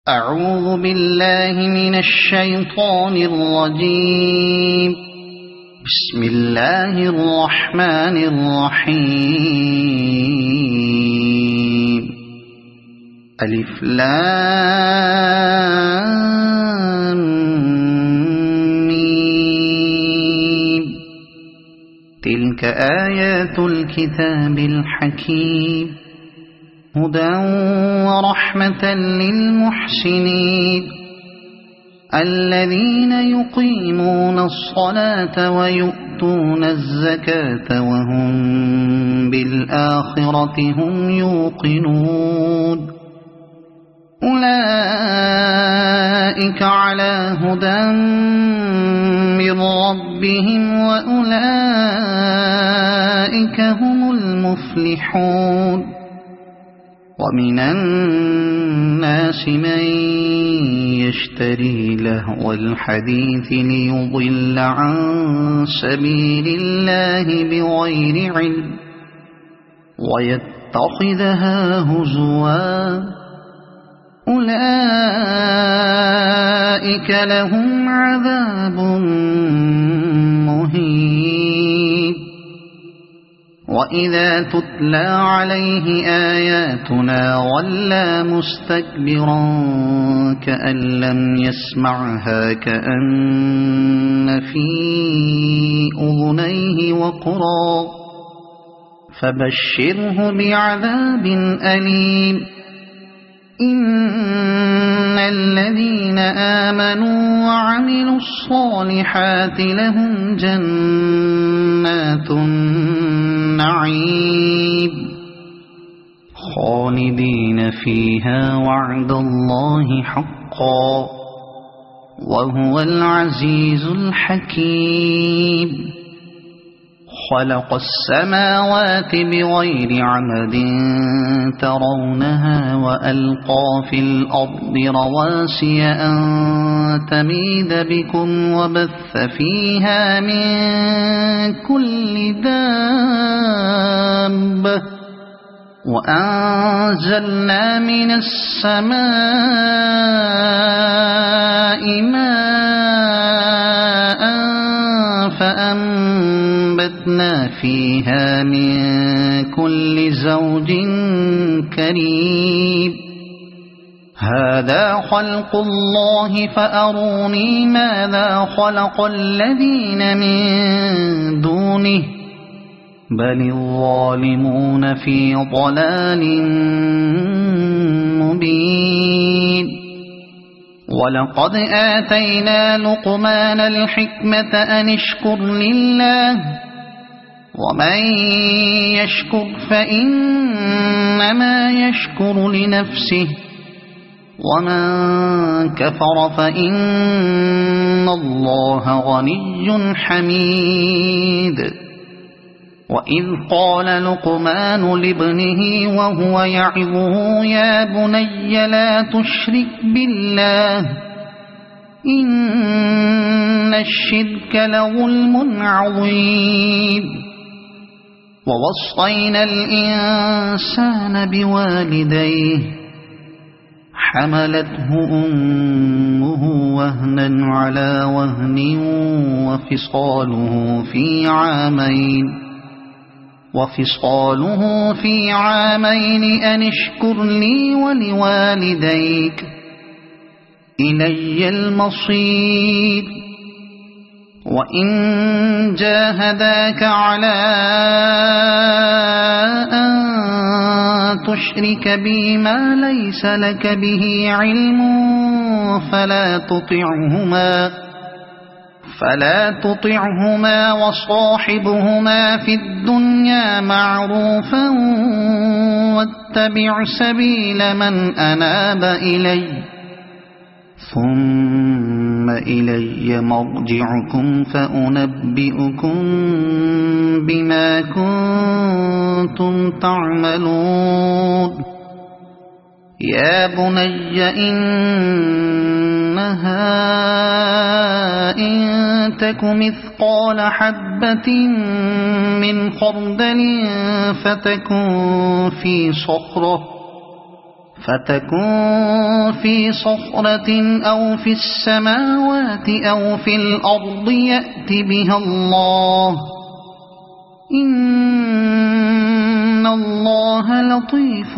أعوذ بالله من الشيطان الرجيم. بسم الله الرحمن الرحيم. ألف لام ميم. تلك آيات الكتاب الحكيم هدى ورحمة للمحسنين الذين يقيمون الصلاة ويؤتون الزكاة وهم بالآخرة هم يوقنون أولئك على هدى من ربهم وأولئك هم المفلحون. ومن الناس من يشتري لهو الحديث ليضل عن سبيل الله بغير علم ويتخذها هزوا أولئك لهم عذاب مهين. وإذا تتلى عليه آياتنا ولى مستكبرا كأن لم يسمعها كأن في أذنيه وقرا فبشره بعذاب أليم. إن الذين آمنوا وعملوا الصالحات لهم جنات النعيم خالدين فيها وعد الله حقا وهو العزيز الحكيم. خلق السماوات بغير عمد ترونها وألقى في الأرض رواسي أن تميد بكم وبث فيها من كل دابة وأنزلنا من السماء ماء فأنبتنا فيها من كل زوج كريم. هذا خلق الله فأروني ماذا خلق الذين من دونه بل الظالمون في ضلال مبين. ولقد آتينا لقمان الحكمة أن اشكر لله ومن يشكر فإنما يشكر لنفسه ومن كفر فإن الله غني حميد. وإذ قال لقمان لابنه وهو يعظه يا بني لا تشرك بالله إن الشرك لظلم عظيم. ووصينا الإنسان بوالديه حملته أمه وهنا على وهن وفصاله في عامين أن اشكر لي ولوالديك إلي المصير. وإن جاهداك على أن تشرك بي ما ليس لك به علم فلا تطعهما وصاحبهما في الدنيا معروفا واتبع سبيل من أناب إلي ثم إلي مرجعكم فأنبئكم بما كنتم تعملون. يا بني إنها إن تك مثقال حبة من خردل فتكن في صخرة فتكون في صخرة أو في السماوات أو في الأرض يأت بها الله إن الله لطيف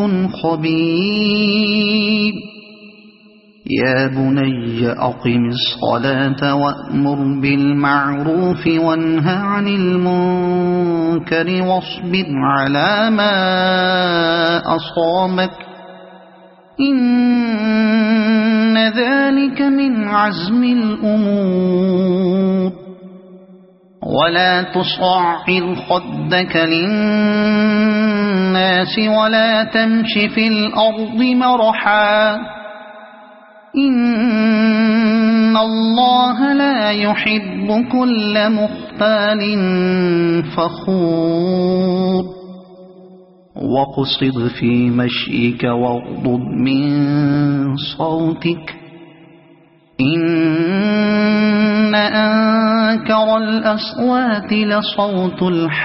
خبير يا بني أقم الصلاة وأمر بالمعروف وانه عن المنكر واصبر على ما أصابك إن ذلك من عزم الأمور ولا تصعر خدك للناس ولا تمش في الأرض مرحا إن الله لا يحب كل مختال فخور واقصد في مشيك واغضض من صوتك إن أنكر الأصوات لصوت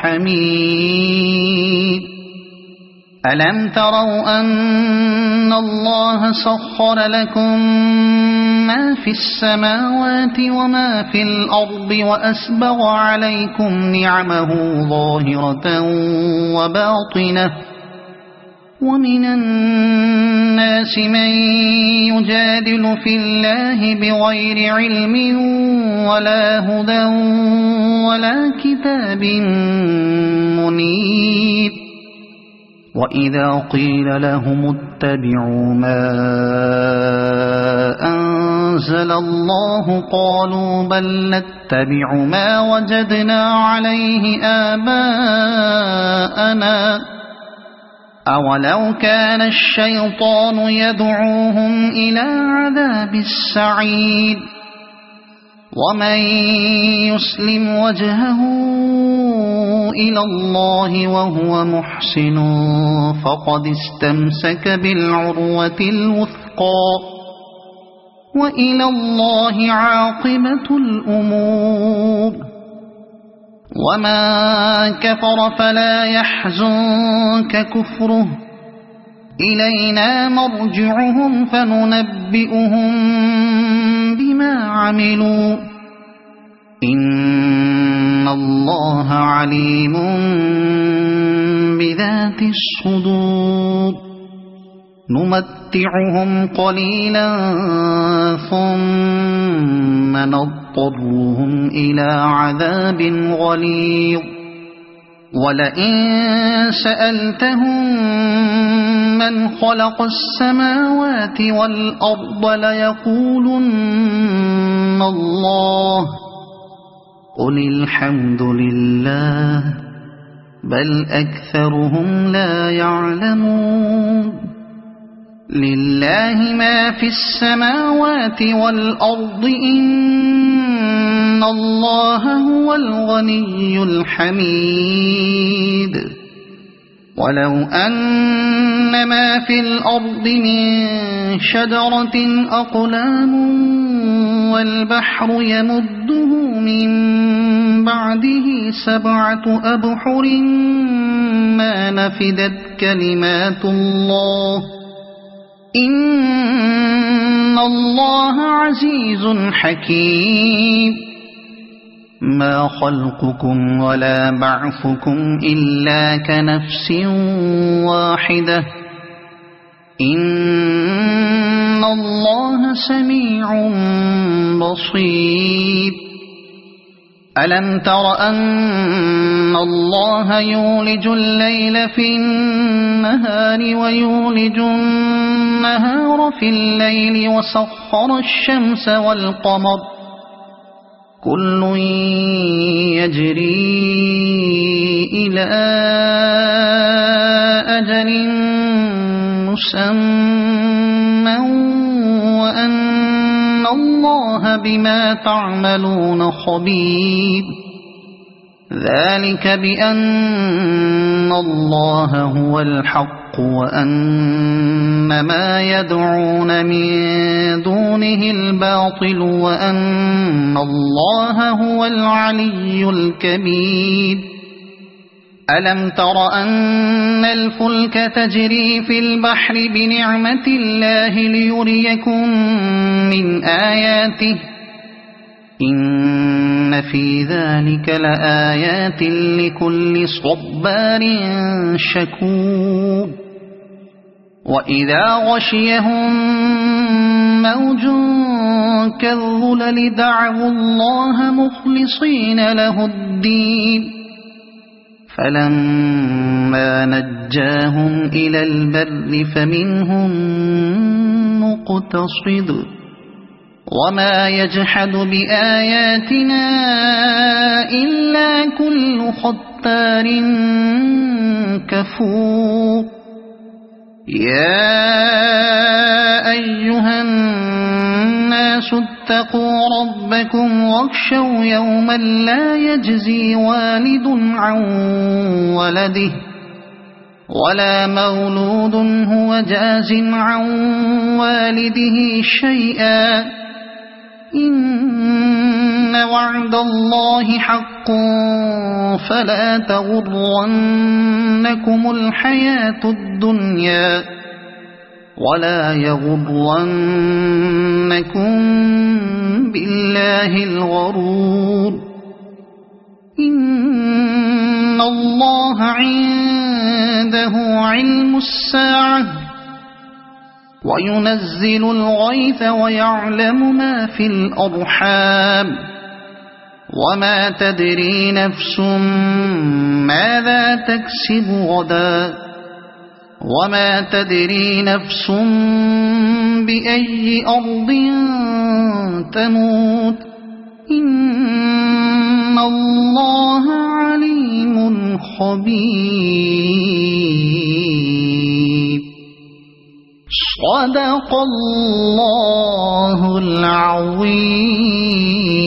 الحميد ألم تروا أن الله سخر لكم ما في السماوات وما في الأرض وأسبغ عليكم نعمه ظاهرة وباطنة ومن الناس من يجادل في الله بغير علم ولا هدى ولا كتاب منير وإذا قيل لهم اتبعوا ما أنزل الله قالوا بل نتبع ما وجدنا عليه آباءنا أولو كان الشيطان يدعوهم إلى عذاب السعير ومن يسلم وجهه إلى الله وهو محسن فقد استمسك بالعروة الوثقى وإلى الله عاقبة الأمور وما كفر فلا يحزنك كفره إلينا مرجعهم فننبئهم بما عملوا إن الله عليم بذات الصدور نمتعهم قليلا ثم نضطرهم إلى عذاب غليظ ولئن سألتهم من خلق السماوات والأرض ليقولن الله قل الحمد لله بل أكثرهم لا يعلمون لله ما في السماوات والأرض إن الله هو الغني الحميد ولو أن ما في الأرض من شجرة أقلام والبحر يمده من بعده 7 أبحر ما نفدت كلمات الله إن الله عزيز حكيم ما خلقكم ولا بعثكم إلا كنفس واحدة إن الله سميع بصير ألم تر أن الله يولج الليل في النهار ويولج النهار في الليل وسخر الشمس والقمر كل يجري إلى أجل مسمى وأن الله بما تعملون خبير ذلك بأن الله هو الحق وأن ما يدعون من دونه الباطل وأن الله هو العلي الكبير ألم تر أن الفلك تجري في البحر بنعمة الله ليريكم من آياته إن في ذلك لآيات لكل صبار شكور وإذا غشيهم موج كالظلل دعوا الله مخلصين له الدين فلما نجاهم إلى البر فمنهم مقتصد وما يجحد بآياتنا إلا كل ختار كفور يا أيها الناس اتقوا ربكم واخشوا يوما لا يجزي والد عن ولده ولا مولود هو جاز عن والده شيئا إن وعد الله حق فلا تغرنكم الحياة الدنيا ولا يغرنكم بالله الغرور إن الله عنده علم الساعة وينزل الغيث ويعلم ما في الأرحام وما تدري نفس ماذا تكسب غدا وما تدري نفس بأي أرض تموت إن الله عليم خبير صدق الله العظيم.